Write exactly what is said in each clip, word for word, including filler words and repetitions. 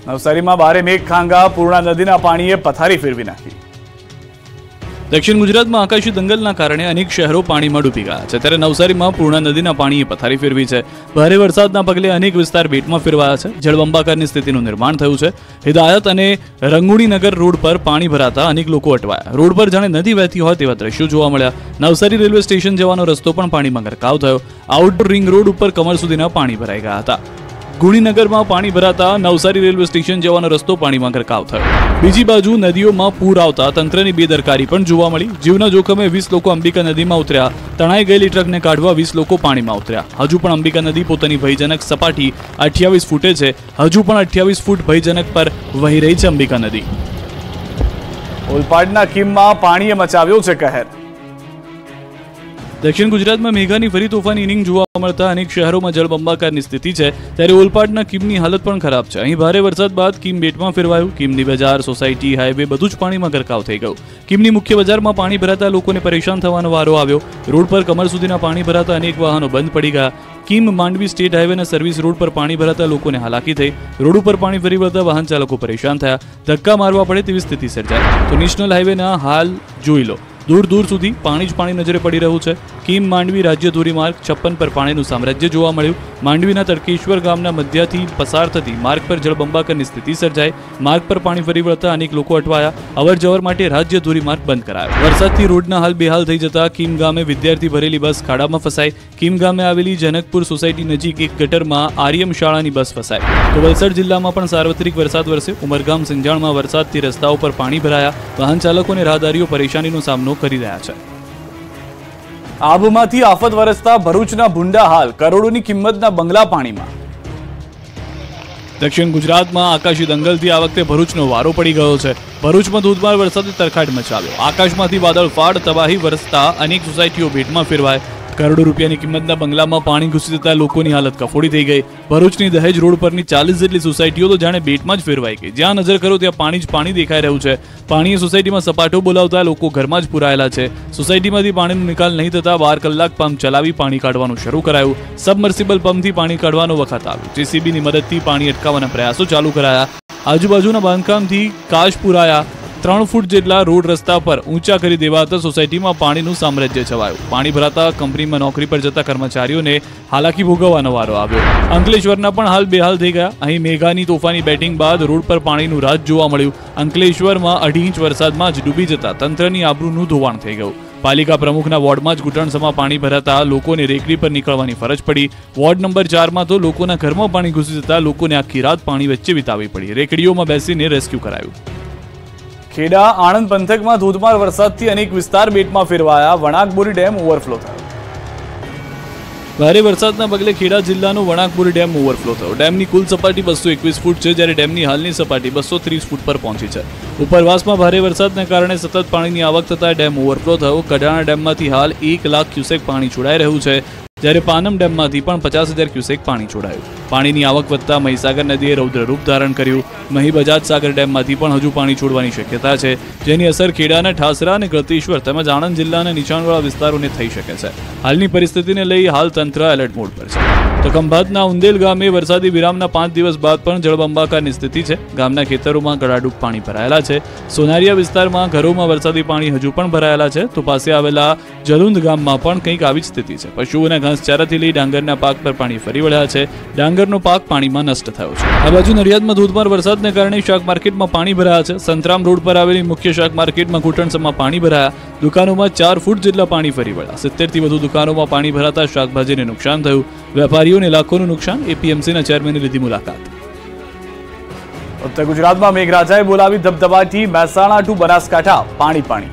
નવસારીમાં ભારે મેઘખાંગા પૂર્ણા નદીના પાણીએ પથારી ફેરવી નાખી। દક્ષિણ ગુજરાતમાં આકાશી દંગલના કારણે અનેક શહેરો પાણીમાં ડૂબી ગયા છે, ત્યારે નવસારીમાં પૂર્ણા નદીના પાણીએ પથારી ફેરવી છે। ભારે વરસાદના પગલે અનેક વિસ્તાર બેટમાં ફેરવાયા છે, જળબંબાકારની સ્થિતિનું નિર્માણ થયું છે। હિદાયત અને રંગુણીનગર રોડ પર પાણી ભરાતા અનેક લોકો અટવાયા। રોડ પર જાણે નદી વહેતી હોય તેવા દ્રશ્યો જોવા મળ્યા। નવસારી રેલવે સ્ટેશન જવાનો રસ્તો પણ પાણીમાં ગરકાવ થયો। આઉટડોર રિંગ રોડ ઉપર કમર સુધીના પાણી ભરાઈ ગયા હતા। ગુણીનગરમાં પાણી ભરાતા નવસારી રેલવે સ્ટેશન જવાનો રસ્તો પાણીમાં ગરકાવ થયો। બીજી બાજુ નદીઓમાં પૂર આવતા તંત્રની બેદરકારી પણ જોવા મળી। જીવના જોખમે વીસ લોકો અંબિકા નદીમાં ઉતર્યા। તણાઈ ગયેલી ટ્રકને કાઢવા વીસ લોકો પાણીમાં ઉતર્યા। હજુ પણ અંબિકા નદી પોતાની ભયજનક સપાટી અઠ્યાવીસ ફૂટે છે। હજુ પણ અઠ્યાવીસ ફૂટ ભયજનક પર વહી રહી છે અંબિકા નદી। ઓલપાડના કીમમાં પાણીએ મચાવ્યો છે કહેર। દક્ષિણ ગુજરાતમાં મેઘાની ફરી તોફાની ઇનિંગ જોવા મળતા અનેક શહેરોમાં જળબંબાકારની સ્થિતિ છે, ત્યારે ઓલપાડના કીમની હાલત પણ ખરાબ છે। અહીં ભારે વરસાદ બાદ કીમ બેટમાં ફેરવાયું। કીમની બજાર, સોસાયટી, હાઈવે બધું જ પાણીમાં ગરકાવ થઈ ગયું। કીમની મુખ્ય બજારમાં પાણી ભરાતા લોકોને પરેશાન થવાનો વારો આવ્યો। રોડ પર કમર સુધીના પાણી ભરાતા અનેક વાહનો બંધ પડી ગયા। કીમ માંડવી સ્ટેટ હાઈવેના સર્વિસ રોડ પર પાણી ભરાતા લોકોને હાલાકી થઈ। રોડ ઉપર પાણી ફરી વળતા વાહન ચાલકો પરેશાન થયા। ધક્કા મારવા પડે તેવી સ્થિતિ સર્જાઈ। તો નેશનલ હાઈવેના હાલ જોઈ લો, દૂર દૂર સુધી પાણી જ પાણી નજરે પડી રહ્યું છે। કીમ માંડવી રાજ્ય ધોરીમાર્ગ છપ્પન પર પાણીનું સામ્રાજ્ય જોવા મળ્યું। માંડવીના તડકેશ્વર ગામના મધ્યથી પસાર થતી માર્ગ પર જળબંબાકારની સ્થિતિ સર્જાઈ। માર્ગ પર પાણી ફરી વળતા અનેક લોકો અટવાયા। અવર જવર માટે રાજ્ય ધોરીમાર્ગ બંધ કરાયો। વરસાદથી રોડના હાલ બેહાલ થઈ જતા કીમ ગામે વિદ્યાર્થી ભરેલી બસ ખાડામાં ફસાઈ। કીમ ગામે આવેલી જનકપુર સોસાયટી નજીક એક ગટરમાં આર્યમ શાળાની બસ ફસાઈ। તો વલસાડ જિલ્લામાં પણ સાર્વત્રિક વરસાદ વરસ્યો। ઉમરગામ સિંજાણમાં વરસાદથી રસ્તાઓ પર પાણી ભરાયા। વાહન ચાલકો અને રાહદારીઓ પરેશાનીનો સામનો કરી રહ્યા છે। આબુમાંથી આફત વરસતા ભરૂચના ભૂંડા હાલ, કરોડોની કિંમતના બંગલા પાણીમાં। દક્ષિણ ગુજરાતમાં આકાશી દંગલથી આ વખતે ભરૂચનો વારો પડી ગયો છે। ભરૂચમાં ધોધમાર વરસાદે તરખાટ મચાવ્યો। આકાશમાંથી વાદળ ફાડ તબાહી વરસતા અનેક સોસાયટીઓ ભેટમાં ફેરવાય। કરોડો રૂપિયાની કિંમતના બંગલામાં પાણી ઘૂસી જતા લોકોની હાલત કફોડી થઈ ગઈ। ભરૂચની દહેજ રોડ પરની ચાલીસ જેટલી સોસાયટીઓ તો જાણે બેટમાં જ ફેરવાઈ ગઈ। જ્યાં નજર કરો ત્યાં પાણી જ પાણી દેખાઈ રહ્યું છે। પાણીએ સોસાયટીમાં સપાટો બોલાવતા લોકો ઘરમાં જ પુરાયેલા છે। સોસાયટીમાંથી પાણીનો નિકાલ નહીં થતા બાર કલાક પંપ ચલાવી પાણી કાઢવાનું શરૂ કરાયું। સબમર્સિબલ પંપથી પાણી કાઢવાનો વખત આવ્યો। જેસીબીની મદદથી પાણી અટકાવવાના પ્રયાસો ચાલુ કરાયા। આજુબાજુના બાંધકામથી કાચ પુરાયા। ત્રણ ફૂટ જેટલા રોડ રસ્તા પર ઊંચા કરી દેવાતા સોસાયટીમાં પાણીનું સામ્રાજ્ય છવાયું। પાણી ભરાતા કંપનીમાં નોકરી પર જતા કર્મચારીઓને હાલાકી ભોગવવાનો વારો આવ્યો। અંકલેશ્વરના પણ હાલ બેહાલ થઈ ગયા। અહીં મેઘાની તોફાની બેટિંગ બાદ રોડ પર પાણીનું રાજ જોવા મળ્યું। અંકલેશ્વરમાં અઢી ઇંચ વરસાદમાં જ ડૂબી જતા તંત્રની આબરૂનું ધોવાણ થઈ ગયું। પાલિકા પ્રમુખના વોર્ડમાં જ ઘૂંટણસમાં પાણી ભરાતા લોકોને રેકડી પર નીકળવાની ફરજ પડી। વોર્ડ નંબર ચારમાં તો લોકોના ઘરમાં પાણી ઘૂસી જતા લોકોને આખી રાત પાણી વચ્ચે વિતાવવી પડી। રેકડીઓમાં બેસીને રેસ્ક્યુ કરાયું। ખેડા આણંદ પંથકમાં ધોધમાર વરસાદથી અનેક વિસ્તાર બેટમાં ફેરવાયા। વણાકબોરી ડેમ ઓવરફ્લો થયો। ભારે વરસાદના પગલે ખેડા જિલ્લાનો વણાકબોરી ડેમ ઓવરફ્લો થયો। ડેમની કુલ સપાટી બસો એકવીસ ફૂટ છે, જ્યારે ડેમની હાલની સપાટી બસો ત્રીસ ફૂટ પર પહોંચી છે। ઉપરવાસમાં ભારે વરસાદને કારણે સતત પાણીની આવક થતા ડેમ ઓવરફ્લો થયો। કડાણા ડેમમાંથી હાલ એક લાખ ક્યુસેક પાણી છોડાઈ રહ્યું છે, જ્યારે પાનમ ડેમમાંથી પણ પચાસ હજાર ક્યુસેક પાણી છોડાયું। પાણીની આવક વધતા મહીસાગર નદીએ રૌદ્ર રૂપ ધારણ કર્યું। મહી બજાજ સાગર ડેમમાંથી પણ હજુ પાણી છોડવાની શક્યતા છે, જેની અસર ખેડાના ઠાસરા અને ગળતેશ્વર તેમજ આણંદ જિલ્લાના નીચાણવાળા વિસ્તારોને થઈ શકે છે। હાલની પરિસ્થિતિને લઈ હાલ તંત્ર એલર્ટ મોડ પર છે। તો ખંભાતના ઉંદેલ ગામે વરસાદી વિરામના પાંચ દિવસ બાદ પણ જળબંબાકારની સ્થિતિ છે। ગામના ખેતરોમાં ગળાડૂબ પાણી ભરાયેલા છે। સોનારિયા વિસ્તારમાં ઘરોમાં વરસાદી પાણી હજુ પણ ભરાયેલા છે। તો પાસે આવેલા જલુંદ ગામમાં પણ કંઈક આવી જ સ્થિતિ છે। પશુઓના ઘાસચારાથી લઈ ડાંગરના પાક પર પાણી ફરી વળ્યા છે। ડાંગરનો પાક પાણીમાં નષ્ટ થયો છે। આ બાજુ નડિયાદમાં ધોધમાર વરસાદને કારણે શાક માર્કેટમાં પાણી ભરાયા છે। સંતરામ રોડ પર આવેલી મુખ્ય શાક માર્કેટમાં ઘૂંટણસમાં પાણી ભરાયા। દુકાનોમાં ચાર ફૂટ જેટલા પાણી ફરી વળ્યા। સિત્તેર થી વધુ દુકાનોમાં પાણી ભરાતા શાકભાજીને નુકસાન થયું। વેપારીઓને લાખોનું નુકસાન। એપીએમસીના ચેરમેને લીધી મુલાકાત। ઉત્તર ગુજરાતમાં મેઘરાજાએ બોલાવી ધબધબાટી, મહેસાણા ટુ બનાસકાંઠા પાણી પાણી।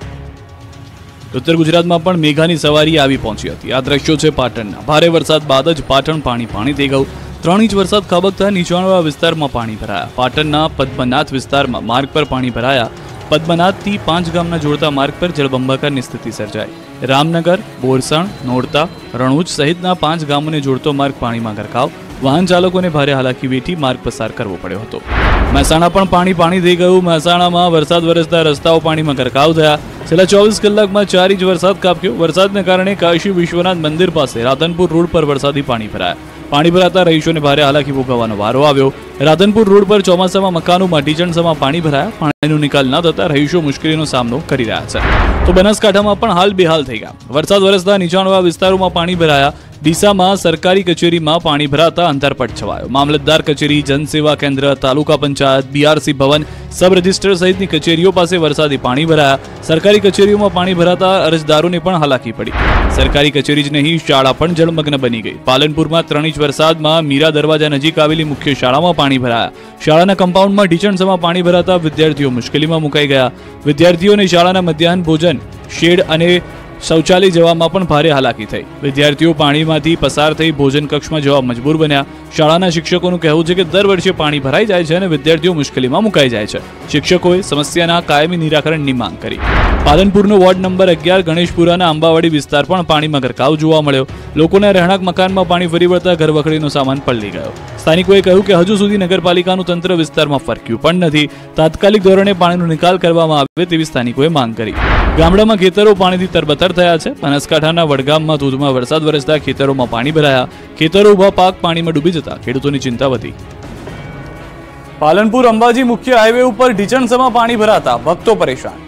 ઉત્તર ગુજરાતમાં પણ મેઘાની સવારી આવી પહોંચી હતી। આ દ્રશ્યો છે પાટણના। ભારે વરસાદ બાદ જ પાટણ પાણી પાણી થઈ ગયું। ત્રણ ઇંચ વરસાદ ખાબકતા નીચાણવાળા વિસ્તારમાં પાણી ભરાયા। પાટણના પદ્મનાથ વિસ્તારમાં માર્ગ પર પાણી ભરાયા। પદ્મનાથથી પાંચ ગામના જોડતા માર્ગ પર જળબંબાકારની સ્થિતિ સર્જાઈ। રામનગર, બોરસણ, નોરતા, રણુજ સહિતના પાંચ ગામોને જોડતો માર્ગ પાણીમાં ગરકાવ। વાહન ચાલકોને ભારે હાલાકી વેઠી માર્ગ પસાર કરવો પડ્યો હતો। મહેસાણા પણ પાણી પાણી થઈ ગયું। મહેસાણામાં વરસાદ વરસતા રસ્તાઓ પાણીમાં ગરકાવ થયા। છેલ્લા ચોવીસ કલાકમાં ચાર ઇંચ વરસાદ ખાબક્યો. વરસાદને કારણે કાશી વિશ્વનાથ મંદિર પાસે રાધનપુર રોડ પર વરસાદી પાણી ભરાયા. પાણી ભરાતા રહીશોને ભારે હાલાકી ભોગવવાનો વારો આવ્યો. રાધનપુર રોડ પર ચોમાસામાં મકાનોમાં ઢીચણસમાં પાણી ભરાયા. પાણીનો નિકાલ ન થતા રહીશો મુશ્કેલીનો સામનો કરી રહ્યા છે. તો બનાસકાંઠામાં પણ હાલ બેહાલ થઈ ગયા. વરસાદ વરસતા નીચાણવાળા વિસ્તારોમાં પાણી ભરાયા. ડીસામાં સરકારી કચેરીમાં પાણી ભરાતા અંતરપટ છવાયો. મામલતદાર કચેરી, જનસેવા કેન્દ્ર, તાલુકા પંચાયત, બીઆરસી ભવન, સબ રજિસ્ટર સહિતની કચેરીઓ પાસે વરસાદી પાણી ભરાયા. સરકારી કચેરીઓમાં પાણી ભરાતા અરજદારોને પણ હાલાકી પડી. સરકારી કચેરી જ નહીં, શાળા પણ જળમગ્ન બની ગઈ. પાલનપુરમાં ત્રણ ઇંચ વરસાદમાં મીરા દરવાજા નજીક આવેલી મુખ્ય શાળામાં પાણી ભરાયા. શાળાના કમ્પાઉન્ડમાં ઢીચણસમાં પાણી ભરાતા વિદ્યાર્થીઓ મુશ્કેલીમાં મુકાઈ ગયા. વિદ્યાર્થીઓને શાળાના મધ્યાહન ભોજન, શેડ અને શૌચાલય જવામાં પણ ભારે હાલાકી થઈ. વિદ્યાર્થીઓ પાણીમાંથી પસાર થઈ ભોજન કક્ષમાં જવા મજબૂર બન્યા. શાળાના શિક્ષકોનું કહેવું છે કે દર વર્ષે પાણી ભરાઈ જાય છે અને વિદ્યાર્થીઓ મુશ્કેલીમાં મુકાઈ જાય છે. શિક્ષકોએ સમસ્યાના કાયમી નિરાકરણની માંગ કરી. પાલનપુરનો વોર્ડ નંબર અગિયાર ગણેશપુરાના આંબાવાડી વિસ્તાર પણ પાણીમાં ગરકાવ જોવા મળ્યો. લોકોના રહેણાંક મકાનમાં પાણી ફરી વળતા ઘરવખરીનો સામાન પલળી ગયો. સ્થાનિકોએ કહ્યું કે હજુ સુધી નગરપાલિકાનું તંત્ર વિસ્તારમાં ફરક્યું પણ નથી. તાત્કાલિક ધોરણે પાણીનો નિકાલ કરવામાં આવે તેવી સ્થાનિકોએ માંગ કરી. ગામડામાં ખેતરો પાણીથી તરબતર થયા છે. બનાસકાંઠાના વડગામમાં ધોધમાર વરસાદ વરસતા ખેતરોમાં પાણી ભરાયા. ખેતરો ઉભા પાક પાણીમાં ડૂબી જતા ખેડૂતોની ચિંતા વધી. પાલનપુર અંબાજી મુખ્ય હાઈવે ઉપર ઢીચણસમાં પાણી ભરાતા ભક્તો પરેશાન.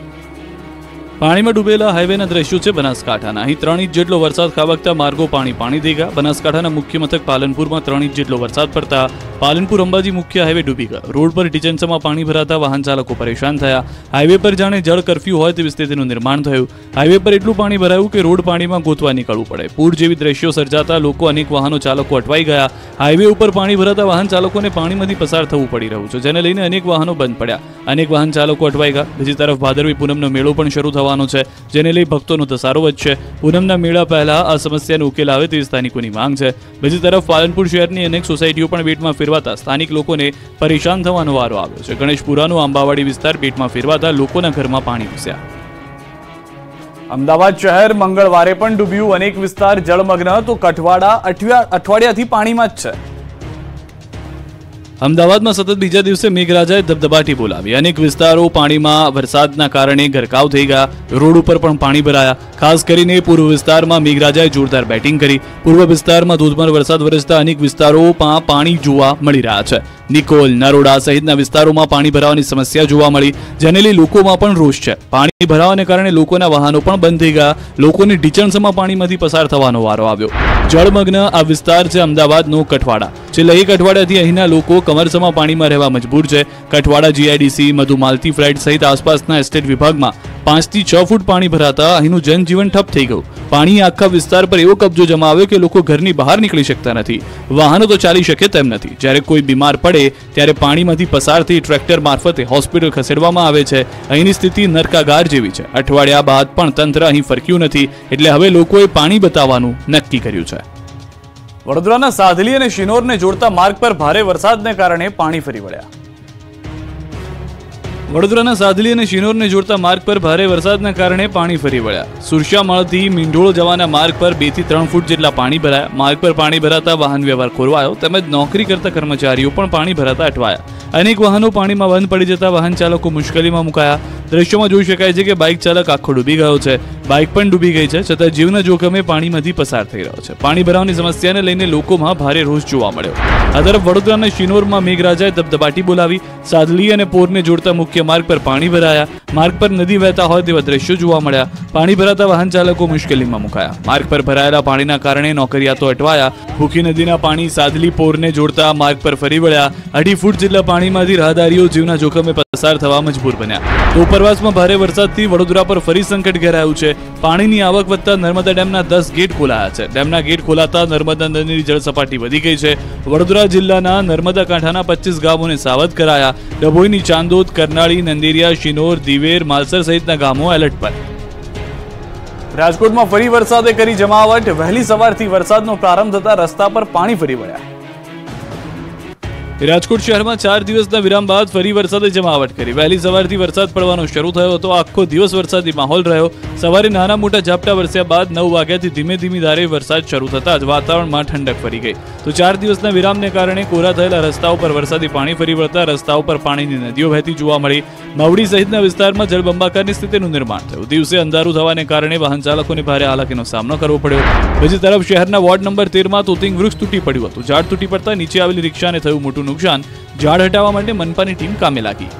પાણીમાં ડૂબેલા હાઈવેના દ્રશ્યો છે બનાસકાંઠાના. અહીં ત્રણ ઇંચ જેટલો વરસાદ ખાબકતા માર્ગો પાણી પાણી થઈ ગયા. બનાસકાંઠાના મુખ્ય મથક પાલનપુરમાં ત્રણ ઇંચ જેટલો વરસાદ પડતા પાલનપુર અંબાજી મુખ્ય હાઈવે ડૂબી ગયો. રોડ પર ઢીચણસમાં પાણી ભરાતા વાહન ચાલકો પરેશાન થયા. હાઈવે પર જાણે જળ કરફ્યુ હોય તેવી સ્થિતિનું નિર્માણ થયું. હાઈવે પર એટલું પાણી ભરાયું કે રોડ પાણીમાં ગોતવા નીકળવું પડે. પૂર જેવી દ્રશ્યો સર્જાતા લોકો અનેક વાહનો ચાલકો અટવાઈ ગયા. હાઈવે ઉપર પાણી ભરાતા વાહન ચાલકોને પાણીમાંથી પસાર થવું પડી રહ્યું છે, જેને લઈને અનેક વાહનો બંધ પડ્યા. અનેક વાહન ચાલકો અટવાઈ ગયા. બીજી તરફ ભાદરવી પૂનમનો મેળો પણ શરૂ થવાનો છે, જેને લઈ ભક્તોનો ધસારો વધશે. પૂનમના મેળા પહેલા આ સમસ્યાનો ઉકેલ આવે તેવી સ્થાનિકોની માંગ છે. બીજી તરફ પાલનપુર શહેરની અનેક સોસાયટીઓ પણ બેટમાં ફેરવાતા સ્થાનિક લોકોને પરેશાન થવાનો વારો આવ્યો છે. ગણેશપુરાનો આંબાવાડી વિસ્તાર બેટમાં ફેરવાતા લોકોના ઘરમાં પાણી ઘૂસ્યા. અમદાવાદ શહેર મંગળવારે પણ ડૂબ્યું. અનેક વિસ્તાર જળમગ્ન, તો કઠવાડા અઠવાડિયાથી પાણીમાં જ છે. અમદાવાદમાં સતત બીજા દિવસે મેઘરાજાએ ધબધબાટી બોલાવી. અનેક વિસ્તારો પાણીમાં વરસાદના કારણે ગરકાવ થઈ ગયા. રોડ ઉપર પણ પાણી ભરાયા. ખાસ કરીને પૂર્વ વિસ્તારમાં મેઘરાજાએ જોરદાર બેટિંગ કરી. પૂર્વ વિસ્તારમાં ધોધમાર વરસાદ વરસતા અનેક વિસ્તારોમાં પાણી જોવા મળી રહ્યા છે. નિકોલ, નરોડા સહિતના વિસ્તારોમાં પાણી ભરાવાની સમસ્યા જોવા મળી, જેને લઈ લોકોમાં પણ રોષ છે. પાણી ભરાવાને કારણે લોકોના વાહનો પણ બંધ થઈ ગયા. લોકોને ઢીચણસમાં પાણીમાંથી પસાર થવાનો વારો આવ્યો. જળમગ્ન આ વિસ્તાર છે અમદાવાદનો કઠવાડા. છેલ્લા એક અઠવાડિયાથી અહીંના લોકો કમરસમાં પાણીમાં રહેવા મજબૂર છે. કઠવાડા જીઆઈડીસી, મધુમાલતી ફ્લેટ સહિત આસપાસના એસ્ટેટ વિભાગમાં પાંચથી છ ફૂટ પાણી ભરાતા અહીંનું જનજીવન ઠપ થઈ ગયું. પાણી આખા વિસ્તાર પર એવો કબજો જમાવ્યો કે લોકો ઘરની બહાર નીકળી શકતા નથી. વાહનો તો ચાલી શકે તેમ નથી. જ્યારે કોઈ બીમાર પડે ત્યારે પાણીમાંથી પસાર થઈ ટ્રેક્ટર મારફતે હોસ્પિટલ ખસેડવામાં આવે છે. અહીંની સ્થિતિ નરકાગાર જેવી છે. અઠવાડિયા બાદ પણ તંત્ર અહીં ફરક્યું નથી, એટલે હવે લોકોએ પાણી બતાવવાનું નક્કી કર્યું છે. વડોદરાના સાધલી અને શિનોરને જોડતા માર્ગ પર ભારે વરસાદને કારણે પાણી ફરી વળ્યા. વડોદરાના સાધલી અને શિનોરને જોડતા માર્ગ પર ભારે વરસાદના કારણે પાણી ફરી વળ્યા. સુરશામાળથી મીંઢોળ જવાના માર્ગ પર બે થી ત્રણ ફૂટ જેટલા પાણી ભરાયા. માર્ગ પર પાણી ભરાતા વાહન વ્યવહાર ખોરવાયો, તેમજ નોકરી કરતા કર્મચારીઓ પણ પાણી ભરાતા અટવાયા. અનેક વાહનો પાણીમાં બંધ પડી જતા વાહન ચાલકો મુશ્કેલીમાં મુકાયા. દ્રશ્યોમાં જોઈ શકાય છે કે બાઇક ચાલક આખો ડૂબી ગયો છે. બાઇક પણ ડૂબી ગઈ છે, છતાં જીવના જોખમે પાણીમાંથી પસાર થઈ રહ્યો છે. પાણી ભરાવાની સમસ્યાને લઈને લોકોમાં ભારે રોષ જોવા મળ્યો. આ તરફ વડોદરાના શિનોરમાં મેઘરાજાએ ધબધબાટી બોલાવી. સાદલી અને પોરને જોડતા મુખ્ય માર્ગ પર પાણી ભરાયા. માર્ગ પર નદી વહેતા હોય તેવા દ્રશ્યો જોવા મળ્યા. પાણી ભરાતા વાહન ચાલકો મુશ્કેલીમાં મુકાયા. માર્ગ પર ભરાયેલા પાણીના કારણે નોકરિયાતો અટવાયા. ભૂખી નદીના પાણી સાદલી પોરને જોડતા માર્ગ પર ફરી વળ્યા. અઢી ફૂટ જેટલા પાણીમાંથી રાહદારીઓ જીવના જોખમે પસાર થવા મજબૂર બન્યા. તો ઉપરવાસમાં ભારે વરસાદથી વડોદરા પર ફરી સંકટ ઘેરાયું છે. પાણીની આવક વધતા નર્મદા ડેમના દસ ગેટ ખોલાયા છે. ડેમના ગેટ ખોલાતા નર્મદા નદીની જળ સપાટી વધી ગઈ છે. વડોદરા જિલ્લાના નર્મદા કાંઠાના પચીસ ગામોને સાવધ કરાયા. ડભોઈની ચાંદોદ, કરનાળી, નંદેરિયા, શિનોર, દિવેર, માલસર સહિતના ગામો એલર્ટ પર. રાજકોટમાં ફરી વરસાદે કરી જમાવટ. વહેલી સવારથી વરસાદનો પ્રારંભ થતા રસ્તા પર પાણી ફરી વળ્યા. રાજકોટ શહેરમાં ચાર દિવસના વિરામ બાદ ફરી વરસાદે જમાવટ કરી. વહેલી સવારથી વરસાદ પડવાનો શરૂ થયો હતો. આખો દિવસ વરસાદી માહોલ રહ્યો. સવારે નાના મોટા ઝાપટા વરસ્યા બાદ નવ વાગ્યાથી ધીમે ધીમે ધારે વરસાદ શરૂ થતા જ વાતાવરણમાં ઠંડક ફરી ગઈ. તો ચાર દિવસના વિરામને કારણે કોરા થયેલા રસ્તાઓ પર વરસાદી પાણી ફરી વળતા રસ્તાઓ પર પાણીની નદીઓ વહેતી જોવા મળી. માવડી સહિતના વિસ્તારમાં જળબંબાકારની સ્થિતિનું નિર્માણ થયું. દિવસે અંધારું થવાને કારણે વાહન ચાલકોને ભારે હાલાકીનો સામનો કરવો પડ્યો. બીજી તરફ શહેરના વોર્ડ નંબર તેરમાં તોતિંગ વૃક્ષ તૂટી પડ્યું હતું. ઝાડ તૂટી પડતા નીચે આવેલી રિક્ષાને થયું મોટું નુકસાન. ઝાડ હટાવવા માટે મનપાની ટીમ કામે લાગી.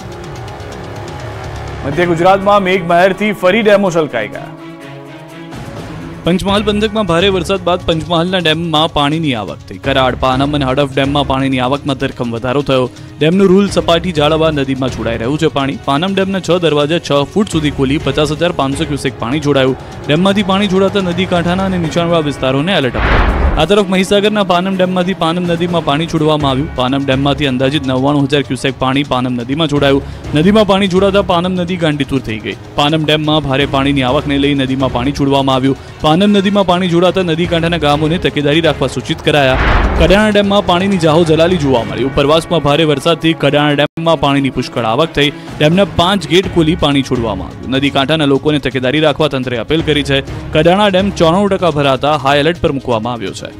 મધ્ય ગુજરાતમાં મેઘમહેરથી ફરી ડેમો છલકાઈ ગયા. પંચમહાલ પંથકમાં ભારે વરસાદ બાદ પંચમહાલના ડેમમાં પાણીની આવક થઈ. કરાડ, પાનમ અને હડફ ડેમમાં પાણીની આવકમાં ધરખમ વધારો થયો. ડેમનું રૂલ સપાટી જાળવવા નદીમાં છોડાઈ રહ્યું છે પાણી. પાનમ ડેમના છ દરવાજા છ ફૂટ સુધી ખોલી પચાસ હજાર પાંચસો ક્યુસેક પાણી છોડાયું. ડેમમાંથી પાણી છોડાતા નદી કાંઠાના અને નીચાણવાળા વિસ્તારોને એલર્ટ અપાયું. આ તરફ મહીસાગરના પાનમ ડેમમાંથી પાનમ નદીમાં પાણી છોડવામાં આવ્યું. પાનમ ડેમમાંથી અંદાજિત નવ્વાણું હજાર ક્યુસેક પાણી પાનમ નદીમાં છોડાયું. નદીમાં પાણી છોડાતા પાનમ નદી ગાંડીતુર થઈ ગઈ. પાનમ ડેમમાં ભારે પાણીની આવકને લઈ નદીમાં પાણી છોડવામાં આવ્યું. પાનમ નદીમાં પાણી જોડાતા નદી કાંઠાના ગામોને તકેદારી રાખવા સૂચિત કરાયા. કડાણા ડેમમાં પાણીની જાહો જલાલી જોવા મળી. ઉપરવાસમાં ભારે વરસાદથી કડાણા ડેમમાં પાણીની પુષ્કળ આવક થઈ. ડેમના પાંચ ગેટ ખોલી પાણી છોડવામાં આવ્યું. નદી કાંઠાના લોકોને તકેદારી રાખવા તંત્રે અપીલ કરી છે. કડાણા ડેમ ચોરાણું ટકા ભરાતા હાઈ એલર્ટ પર મૂકવામાં આવ્યો છે.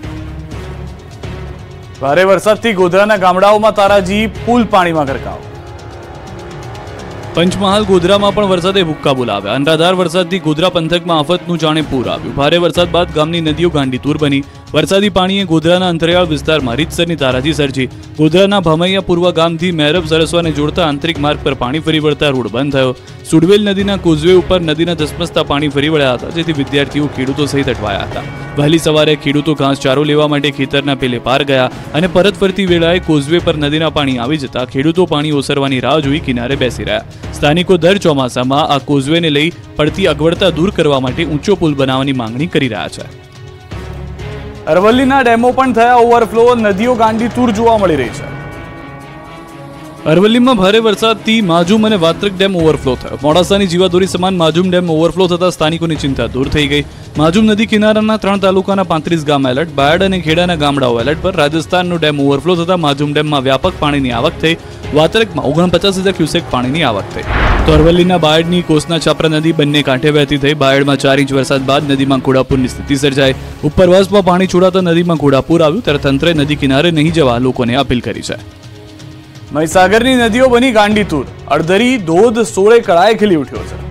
ભારે વરસાદથી ગોધરાના ગામડાઓમાં તારાજી પુલ પાણીમાં ગરકાવ. પંચમહાલ ગોધરામાં પણ વરસાદે ભૂક્કા બોલાવ્યા. અનરાધાર વરસાદથી ગોધરા પંથકમાં આફતનું જાણે પૂર આવ્યું. ભારે વરસાદ બાદ ગામની નદીઓ ગાંડીતુર બની. વરસાદી પાણીએ ગોધરાના અંતરિયાળ વિસ્તારમાં રીતસરની તારાજી સર્જી. ગોધરાના ભમૈયા પૂર્વ ગામથી મેરબ સરસવાને જોડતા આંતરિક માર્ગ પર પાણી ફરી વળતા રોડ બંધ થયો. સુડવેલ નદીના કોઝવે ઉપર નદીના ધસમસતા પાણી ફરી વળ્યા હતા, જેથી વિદ્યાર્થીઓ ખેડૂતો સહિત અટવાયા હતા. વહેલી સવારે ખેડૂતો ઘાસચારો લેવા માટે ખેતરના પેલે પાર ગયા અને પરત ફરતી વેળાએ કોઝવે પર નદીના પાણી આવી જતા ખેડૂતો પાણી ઓસરવાની રાહ જોઈ કિનારે બેસી રહ્યા. સ્થાનિકો દર ચોમાસામાં આ કોઝવેને લઈ પડતી અગવડતા દૂર કરવા માટે ઊંચો પુલ બનાવવાની માંગણી કરી રહ્યા છે. અરવલ્લીના ડેમો પણ થયા ઓવરફ્લો. નદીઓ ગાંડીતુર જોવા મળી રહી છે. અરવલ્લીમાં ભારે વરસાદથી માજુમ અને વાત્રક ડેમ ઓવરફ્લો થયો. મોડાસાની જીવાદોરી સમાન માજુમ ડેમ ઓવરફ્લો થતા સ્થાનિકોની ચિંતા દૂર થઈ ગઈ. માજુમ નદી કિનારાના ત્રણ તાલુકાના પાંત્રીસ ગામ એલર્ટ. બાયડ અને ખેડાના ગામડાઓ એલર્ટ પર. રાજસ્થાનનો ડેમ ઓવરફ્લો થતા માજુમ ડેમમાં વ્યાપક પાણીની આવક થઈ. વાત્રકમાં ઓગણપચાસ હજાર ક્યુસેક પાણીની આવક થઈ. તો અરવલ્લીના બાયડની કોસના છાપરા નદી બંને કાંઠે વહેતી થઈ. બાયડમાં ચાર ઇંચ વરસાદ બાદ નદીમાં ઘોડાપુરની સ્થિતિ સર્જાઈ. ઉપરવાસમાં પાણી છોડાતા નદીમાં ઘોડાપુર આવ્યું, ત્યારે તંત્રે નદી કિનારે નહીં જવા લોકોને અપીલ કરી છે. મહીસાગરની નદીઓ બની ગાંડીતુર. અડધરી ધોધ સોળે કળાએ ખીલી ઉઠ્યો છે.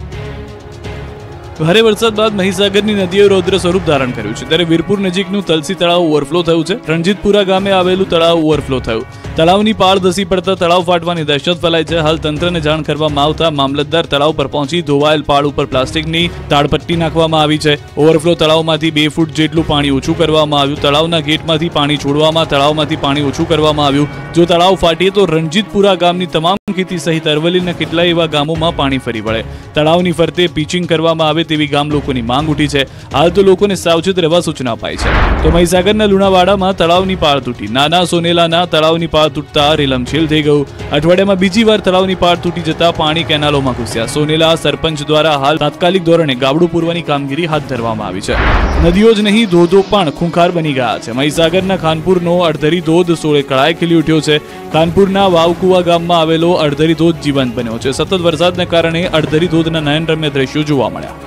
ભારે વરસાદ બાદ મહીસાગરની નદીએ રૌદ્ર સ્વરૂપ ધારણ કર્યું છે. ત્યારે વીરપુર નજીકનું તલસી તળાવ ઓવરફ્લો થયું છે. રણજીતપુરા ગામે આવેલું તળાવ ઓવરફ્લો થયું. તળાવની પાળ ધસી પડતા તળાવ ફાટવાની દહેશત ફેલાઈ છે. હાલ તંત્રને જાણ કરવામાં આવતા મામલતદાર તળાવ પર પહોંચી ધોવાયેલ પાળ ઉપર પ્લાસ્ટિકની તાડપટ્ટી નાખવામાં આવી છે. ઓવરફ્લો તળાવમાંથી બે ફૂટ જેટલું પાણી ઓછું કરવામાં આવ્યું. તળાવના ગેટમાંથી પાણી છોડવામાં તળાવમાંથી પાણી ઓછું કરવામાં આવ્યું. જો તળાવ ફાટીએ તો રણજીતપુરા ગામની તમામ ખેતી સહિત અરવલ્લીના કેટલાય એવા ગામોમાં પાણી ફરી વળે. તળાવની ફરતે પિચિંગ કરવામાં આવે તેવી ગામ લોકોની માંગ ઉઠી છે. હાલ તો લોકોને સાવચેત રહેવા સૂચના અપાઈ છે. તો મહીસાગરના લુણાવાડામાં તળાવની પાળ તૂટી. નાના સોનેલાના તળાવની પાળ તૂટતા રેલમછેલ થઈ ગયું. અઠવાડિયામાં બીજી વાર તળાવની પાળ તૂટી જતા પાણી કેનાલોમાં ઘૂસ્યા. સોનેલા સરપંચ દ્વારા હાલ તાત્કાલિક ધોરણે ગાબડું પૂરવાની કામગીરી હાથ ધરવામાં આવી છે. નદીઓ જ નહીં, ધોધો પણ ખૂંખાર બની ગયા છે. મહીસાગરના ખાનપુરનો અડધરી ધોધ સોળે કળાએ ખીલી ઉઠ્યો છે. ખાનપુરના વાવકુવા ગામમાં આવેલો અડધરી ધોધ જીવંત બન્યો છે. સતત વરસાદને કારણે અડધરી ધોધના નયનરમ્ય દ્રશ્યો જોવા મળ્યા.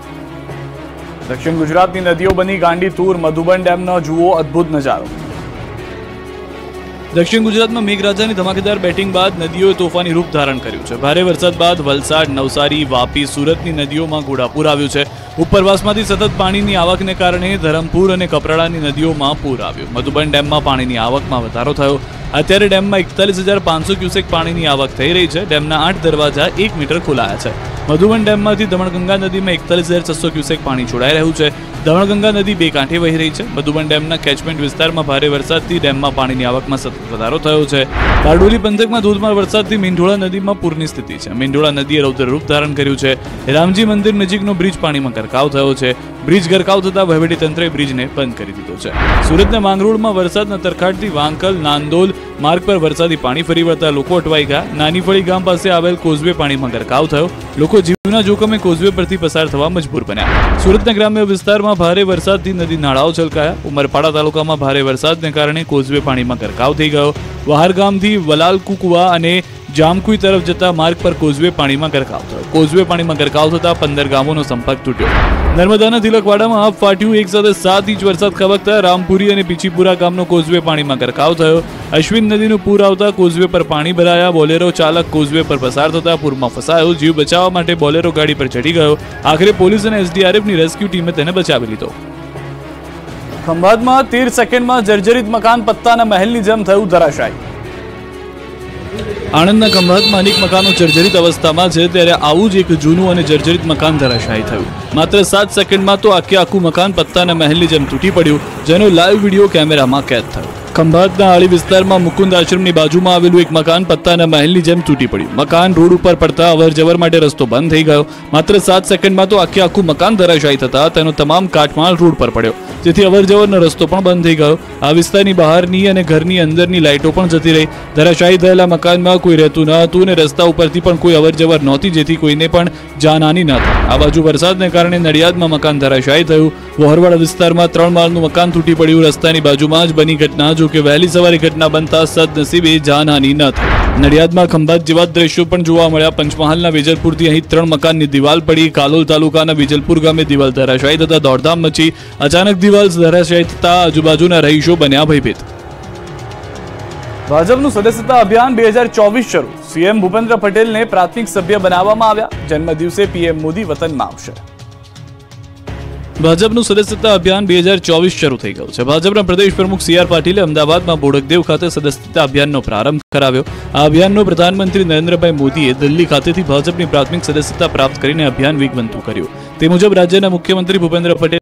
દક્ષિણ ગુજરાતની નદીઓ બની ગાંડીતુર. મધુબન ડેમનો જુઓ અદ્ભુત નજારો. દક્ષિણ ગુજરાતમાં મેઘરાજાની ધમાકેદાર બેટિંગ બાદ નદીઓએ તોફાની રૂપ ધારણ કર્યું છે. ભારે વરસાદ બાદ વલસાડ, નવસારી, વાપી, સુરતની નદીઓમાં ઘોડાપુર આવ્યું છે. ઉપરવાસમાંથી સતત પાણીની આવકને કારણે ધરમપુર અને કપરાડાની નદીઓમાં પૂર આવ્યું. મધુબન ડેમમાં પાણીની આવકમાં વધારો થયો. અત્યારે ડેમમાં એકતાલીસ હજાર પાંચસો ક્યુસેક પાણીની આવક થઈ રહી છે. ડેમના આઠ દરવાજા એક મીટર ખોલાયા છે. મધુબન ડેમમાંથી દમણગંગા નદીમાં એકતાલીસ હજાર છસો ક્યુસેક પાણી છોડાઈ રહ્યું છે. દમણગંગા નદી બે કાંઠે વહી રહી છે. મધુબન ડેમના કેચમેન્ટ વિસ્તારમાં ભારે વરસાદથી ડેમમાં પાણીની આવકમાં સતત વધારો થયો છે. બારડોલી પંથકમાં ધોધમાર વરસાદથી મીંઢોળા નદીમાં પૂરની સ્થિતિ છે. મીંઢોળા નદીએ રૌદ્ર રૂપ ધારણ કર્યું છે. રામજી મંદિર નજીકનો બ્રિજ પાણીમાં ગરકાવ થયો છે. બ્રિજ ગરકાવ થતા વહીવટીતંત્રે બ્રિજને બંધ કરી દીધો છે. સુરતના માંગરોળમાં વરસાદના તરખાટથી વાંકલ નાંદોલ માર્ગ પર વરસાદી પાણી ફરી વળતા લોકો અટવાઈ ગયા. નાનીફળી ગામ પાસે આવેલ કોઝવે પાણીમાં ગરકાવ થયો. લોકો જીવના જોખમે કોઝવે પરથી પસાર થવા મજબૂર બન્યા. સુરતના ગ્રામ્ય વિસ્તારમાં ભારે વરસાદથી નદી નાળાઓ છલકાયા. ઉમરપાડા તાલુકામાં ભારે વરસાદને કારણે કોઝવે પાણીમાં ગરકાવ થઈ ગયો. વહારગામથી વલાલકુકુવા અને જામકુઈ તરફ જતા માર્ગ પર કોઝવે પાણીમાં ગરકાવ થયો. કોઝવે પાણીમાં ગરકાવ થતા પંદર ગામોનો સંપર્ક તૂટ્યો. નર્મદાના તિલકવાડામાં આપ ફાટ્યું. એક સાથે સાત ઇંચ વરસાદ ખાબકતા રામપુરી અને પીછીપુરા ગામનો કોઝવે પાણીમાં ગરકાવ થયો. અશ્વિન નદીનું પૂર આવતા કોઝવે પર પાણી ભરાયા. બોલેરો ચાલક કોઝવે પર પસાર થતા પૂરમાં ફસાયો. જીવ બચાવવા માટે બોલેરો ગાડી પર ચડી ગયો. આખરે પોલીસ અને એસડીઆરએફની રેસ્ક્યુ ટીમે તેને બચાવી લીધો. ખંભાતમાં તેર સેકન્ડમાં જર્જરિત મકાન પત્તાના મહેલની જેમ થયું ધરાશાયી. આણંદના ખંભાતમાં અનેક મકાનો જર્જરિત અવસ્થામાં છે, ત્યારે આવું જ એક જૂનું અને જર્જરિત મકાન ધરાશાયી થયું. માત્ર સાત સેકન્ડમાં તો આખે આખું મકાન પત્તાના મહેલની જેમ તૂટી પડ્યું, જેનો લાઈવ વિડીયો કેમેરામાં કેદ થયો. ખંભાતના આળી વિસ્તારમાં મુકુંદ આશ્રમની બાજુમાં આવેલું એક મકાન પત્તાના મહેલની જેમ તૂટી પડ્યું. મકાન રોડ ઉપર પડતા અવર જવર માટે રસ્તો બંધ થઈ ગયો. માત્ર સાત સેકન્ડમાં તો આખે આખું મકાન ધરાશાયી થતા તેનો તમામ કાટમાળ રોડ પર પડ્યો, જેથી અવર જવરનો રસ્તો પણ બંધ થઈ ગયો. આ વિસ્તારની બહારની અને ઘરની અંદરની લાઇટો પણ જતી રહી. ધરાશાયી થયેલા મકાનમાં કોઈ રહેતું ન હતું અને રસ્તા ઉપરથી પણ કોઈ અવર જવર નહોતી, જેથી કોઈને પણ જાનહાની ન થઈ. આ બાજુ વરસાદને કારણે નડિયાદમાં મકાન ધરાશાયી થયું. વહોરવાડા વિસ્તારમાં ત્રણ માળનું મકાન તૂટી પડ્યું. રસ્તાની બાજુમાં જ બની ઘટના. જો કે વહેલી સવારે ઘટના બનતા સદનસીબે જાનહાની ન થઈ. નડિયાદમાં ખંભાત જેવા દ્રશ્યો પણ જોવા મળ્યા. પંચમહાલના વેજલપુરથી અહીં ત્રણ મકાનની દિવાલ પડી. કાલોલ તાલુકાના વેજલપુર ગામે દિવાલ ધરાશાયી થતા દોડધામ મચી. અચાનક દિવાલ ધરાશાયી થતા આજુબાજુના રહીશો બન્યા ભયભીત. ભાજપનું સદસ્યતા અભિયાન બે હજાર ચોવીસ શરૂ. સીએમ ભૂપેન્દ્ર પટેલને પ્રાથમિક સભ્ય બનાવવામાં આવ્યા. જન્મ દિવસે પીએમ મોદી વતનમાં આવશે. ભાજપનું સદસ્યતા અભિયાન બે હજાર ચોવીસ શરૂ થઈ ગયું છે. ભાજપના પ્રદેશ પ્રમુખ સી આર પાટીલે અમદાવાદમાં બોડકદેવ ખાતે સદસ્યતા અભિયાનનો પ્રારંભ કરાવ્યો. આ અભિયાનનો પ્રધાનમંત્રી નરેન્દ્રભાઈ મોદીએ દિલ્હી ખાતેથી ભાજપની પ્રાથમિક સદસ્યતા પ્રાપ્ત કરીને અભિયાન વેગવંતું કર્યું. તે મુજબ રાજ્યના મુખ્યમંત્રી ભૂપેન્દ્ર પટેલ